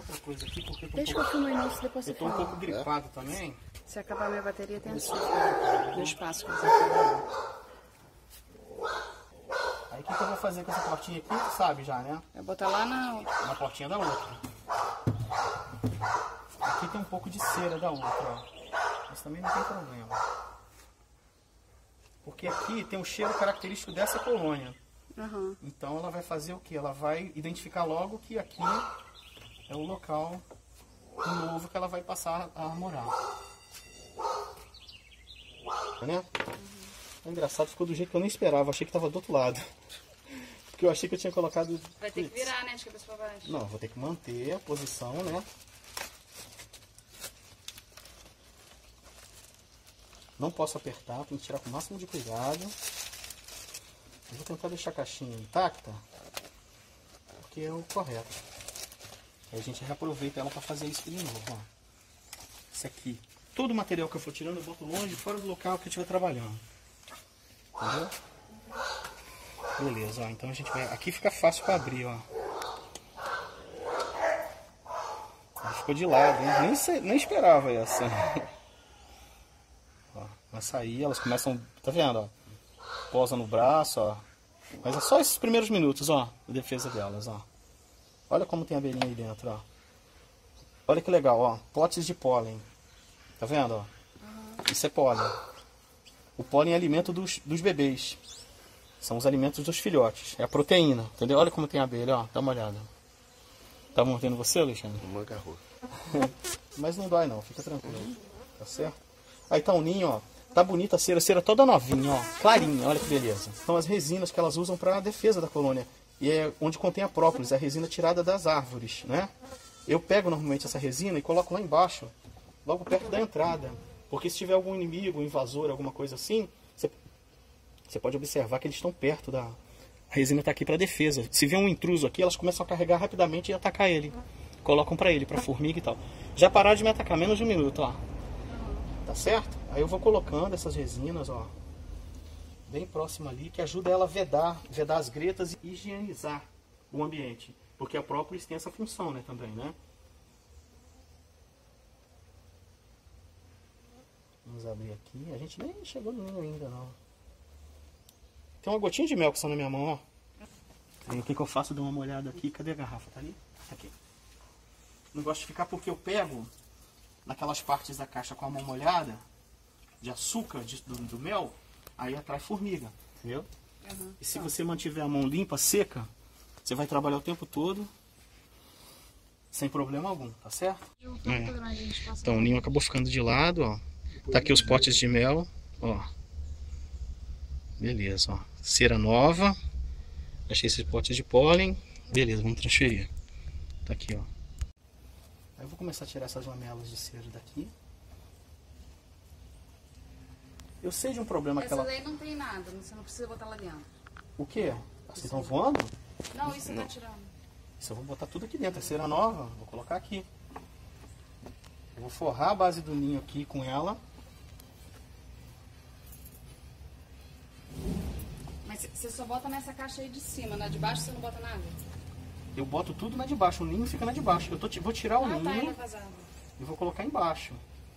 outra coisa aqui, porque Deixa eu filmar o início, depois você eu tô um fala. pouco gripado também. Se acabar minha bateria, tem assim. No espaço que você Aí o que eu vou fazer com essa portinha aqui, tu sabe já, né? vai botar lá na... Na portinha da outra. Aqui tem um pouco de cera da outra, ó. Mas também não tem problema. Porque aqui tem um cheiro característico dessa colônia. Uhum. Então ela vai fazer o que? Ela vai identificar logo que aqui é o local novo que ela vai passar a morar. Né? É engraçado, ficou do jeito que eu nem esperava. Achei que estava do outro lado. Porque eu achei que eu tinha colocado... Vai ter que virar, né? De cabeça pra baixo. Não, vou ter que manter a posição, né? Não posso apertar, tem que tirar com o máximo de cuidado. Eu vou tentar deixar a caixinha intacta, porque é o correto. Aí a gente reaproveita ela para fazer isso de novo, ó. Isso aqui. Todo o material que eu for tirando, eu boto longe, fora do local que eu estiver trabalhando. Entendeu? Beleza, ó. Então a gente vai... Aqui fica fácil para abrir, ó. Ela ficou de lado, hein? Nem esperava essa. Ó, vai sair, elas começam... Tá vendo, ó? Posa no braço, ó. Mas é só esses primeiros minutos, ó, de defesa delas, ó. Olha como tem abelhinha aí dentro, ó. Olha que legal, ó. Potes de pólen. Tá vendo, ó? Isso é pólen. O pólen é alimento dos bebês. São os alimentos dos filhotes. É a proteína, entendeu? Olha como tem abelha, ó. Dá uma olhada. Tá mordendo você, Alexandre? Uma agarrou. Mas não dói não, fica tranquilo. Tá certo? Aí tá um ninho, ó. Tá bonita a cera toda novinha, ó. Clarinha, olha que beleza. São as resinas que elas usam para a defesa da colônia. E é onde contém a própolis, a resina tirada das árvores, né? Eu pego normalmente essa resina e coloco lá embaixo, logo perto da entrada. Porque se tiver algum inimigo, um invasor, alguma coisa assim, você pode observar que eles estão perto da... A resina está aqui para defesa. Se vier um intruso aqui, elas começam a carregar rapidamente e atacar ele. Colocam para ele, para formiga e tal. Já pararam de me atacar, menos de um minuto, ó. Tá certo? Aí eu vou colocando essas resinas, ó, bem próximo ali, que ajuda ela a vedar as gretas e higienizar o ambiente. Porque a própolis tem essa função, né, também, né? Vamos abrir aqui. A gente nem chegou no ninho ainda, não. Tem uma gotinha de mel que está na minha mão, ó. Aí o que eu faço? Dou uma olhada aqui. Cadê a garrafa? Tá ali? Aqui. Não gosto de ficar porque eu pego naquelas partes da caixa com a mão molhada, de açúcar, do mel, aí atrai formiga, entendeu? Uhum. E se você mantiver a mão limpa, seca, você vai trabalhar o tempo todo sem problema algum, tá certo? Então o ninho acabou ficando de lado, ó. Tá aqui os potes de mel, ó. Beleza, ó. Cera nova. Achei esses potes de pólen. Beleza, vamos transferir. Tá aqui, ó. Aí eu vou começar a tirar essas lamelas de cera daqui. Eu sei de um problema que essa ela... daí não tem nada, você não precisa botar lá dentro. O quê? Vocês estão voando? Não, isso tá tirando. Isso eu vou botar tudo aqui dentro. É cera nova, vou colocar aqui. Eu vou forrar a base do ninho aqui com ela. Mas você só bota nessa caixa aí de cima, na de baixo você não bota nada? Eu boto tudo na de baixo, o ninho fica na de baixo. Vou tirar o ninho tá, ele é vazado. E vou colocar embaixo.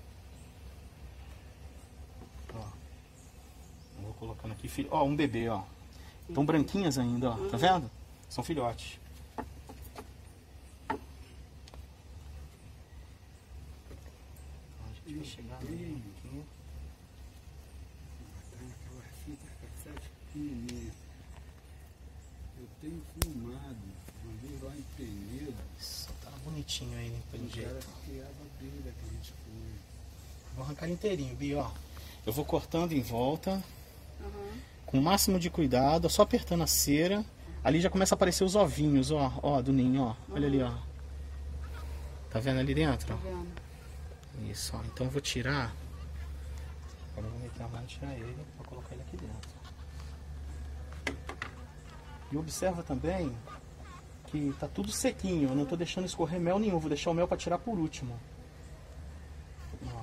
Ó. Eu vou colocando aqui, ó, um bebê, ó. Estão branquinhas ainda, ó. Tá vendo? São filhotes. A gente vai chegar ali aqui. Eu tenho filmado, uma vez lá em Penedo. Isso, tá bonitinho aí, pelo jeito. Cara que criava abelha que a gente foi. Vou arrancar ele inteirinho, Bi, ó. Eu vou cortando em volta, com o máximo de cuidado, só apertando a cera. Ali já começa a aparecer os ovinhos, ó, ó, do ninho, ó. Olha ali, ó. Tá vendo ali dentro? Tá vendo? Isso, ó. Então eu vou tirar. Agora eu vou meter a mão e tirar ele, vou colocar ele aqui dentro. E observa também que tá tudo sequinho, eu não tô deixando escorrer mel nenhum, vou deixar o mel para tirar por último. Ó.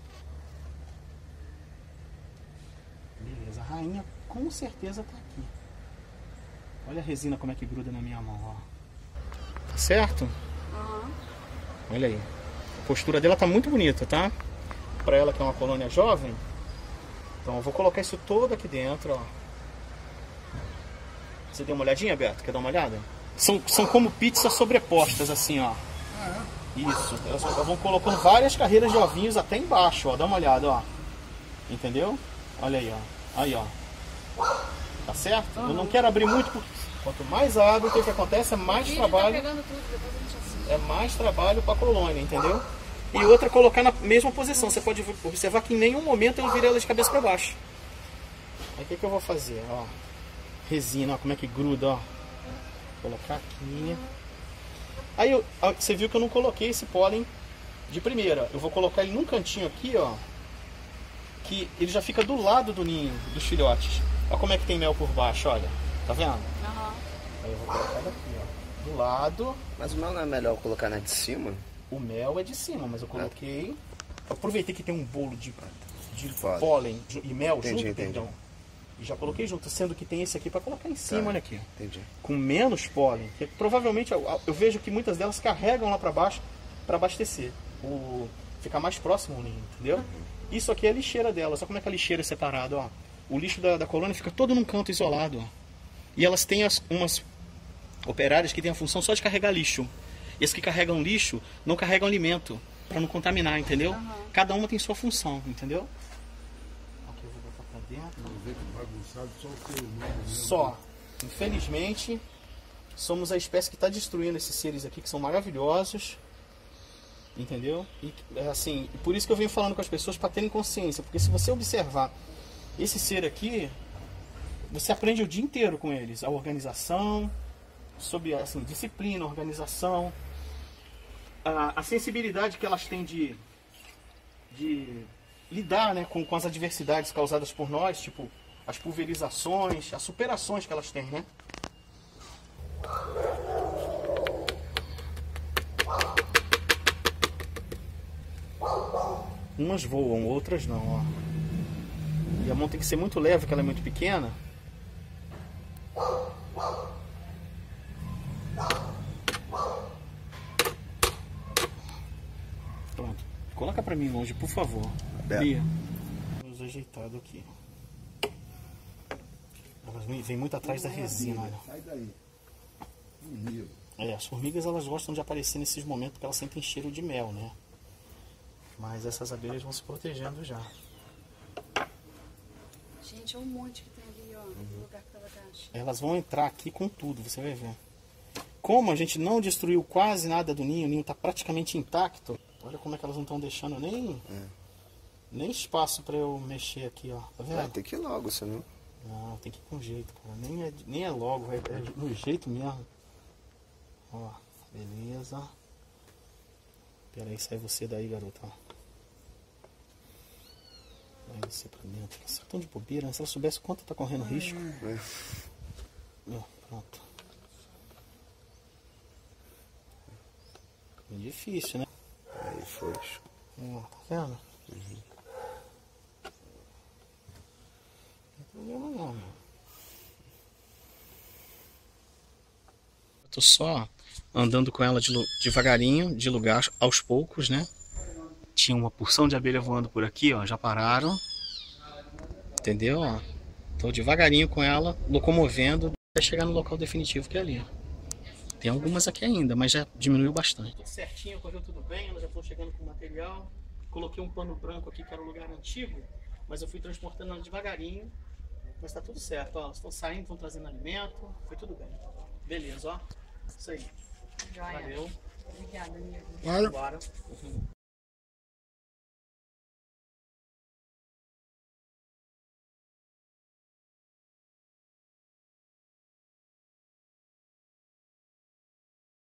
Beleza, a rainha com certeza tá aqui. Olha a resina como é que gruda na minha mão, ó. Tá certo? Olha aí. A postura dela tá muito bonita, tá? Pra ela que é uma colônia jovem. Então eu vou colocar isso todo aqui dentro, ó. Você deu uma olhadinha, Beto? Quer dar uma olhada? São como pizzas sobrepostas, assim, ó. Isso. Elas vão colocando várias carreiras de ovinhos até embaixo, ó. Dá uma olhada, ó. Entendeu? Olha aí, ó. Aí, ó. Tá certo? Eu não quero abrir muito, porque quanto mais abre, o que acontece é mais trabalho. Tá pegando tudo, depois a gente assiste. É mais trabalho pra colônia, entendeu? E outra, colocar na mesma posição. Você pode observar que em nenhum momento eu virei ela de cabeça pra baixo. Aí o que eu vou fazer, ó. Resina, ó, como é que gruda, ó. Vou colocar aqui. Aí você viu que eu não coloquei esse pólen de primeira. Eu vou colocar ele num cantinho aqui, ó. Que ele já fica do lado do ninho, dos filhotes. Olha como é que tem mel por baixo, olha. Tá vendo? Aham. Aí eu vou colocar daqui, ó. Do lado. Mas o mel não é melhor colocar na de cima? O mel é de cima, mas eu coloquei... Eu aproveitei que tem um bolo de Pólen. pólen e mel Entendi, junto, entendi. perdão. E já coloquei junto, sendo que tem esse aqui para colocar em cima, Tá, olha aqui. entendi. Com menos pólen. Que provavelmente eu vejo que muitas delas carregam lá para baixo para abastecer. Ficar mais próximo ao ninho, entendeu? Isso aqui é a lixeira dela. Só como é que a lixeira é separada, ó. O lixo da colônia fica todo num canto isolado, ó. E elas têm umas operárias que têm a função só de carregar lixo. E as que carregam lixo não carregam alimento, para não contaminar, entendeu? Cada uma tem sua função, entendeu? Aqui eu vou botar pra dentro. Vamos ver que bagunçado só o ser humano mesmo. Só. Infelizmente, somos a espécie que está destruindo esses seres aqui, que são maravilhosos. Entendeu? E assim, por isso que eu venho falando com as pessoas para terem consciência. Porque se você observar esse ser aqui, você aprende o dia inteiro com eles. A organização, sobre assim, disciplina, organização, a sensibilidade que elas têm de lidar, né, com as adversidades causadas por nós, tipo as pulverizações, as superações que elas têm, né? Umas voam, outras não, ó. E a mão tem que ser muito leve, porque ela é muito pequena. Pronto. Coloca pra mim longe, por favor. Bia. Vamos ajeitado aqui. Elas vêm muito atrás da resina, olha. Sai daí. Meu. As formigas elas gostam de aparecer nesses momentos porque elas sentem cheiro de mel, né? Mas essas abelhas vão se protegendo já. Gente, olha um monte que tem ali, ó, no lugar que tava a caixa. Elas vão entrar aqui com tudo, você vai ver. Como a gente não destruiu quase nada do ninho, o ninho está praticamente intacto. Olha como é que elas não estão deixando nem espaço para eu mexer aqui, ó. Tá vendo? Tem que ir logo, senão. Não, tem que ir com jeito, cara. Nem é logo, é no jeito mesmo. Ó, beleza. Pera aí, sai você daí, garota. Ó. Vai você pra dentro. Elas estão de bobeira, né? Se ela soubesse quanto tá correndo risco. Ó, pronto. É difícil, né? Aí foi. Ó, tá vendo? Não tem problema não, meu. Eu tô só andando com ela devagarinho, de lugar aos poucos, né? Tinha uma porção de abelha voando por aqui, ó, já pararam. Entendeu? Ó, tô devagarinho com ela, locomovendo, até chegar no local definitivo que é ali. Tem algumas aqui ainda, mas já diminuiu bastante. Tudo certinho, correu tudo bem, elas já estão chegando com o material. Coloquei um pano branco aqui, que era um lugar antigo, mas eu fui transportando ela devagarinho. Mas tá tudo certo, ó, elas estão saindo, estão trazendo alimento, foi tudo bem. Beleza, ó. Isso aí. Joia. Valeu. Obrigada, amigo. Bora.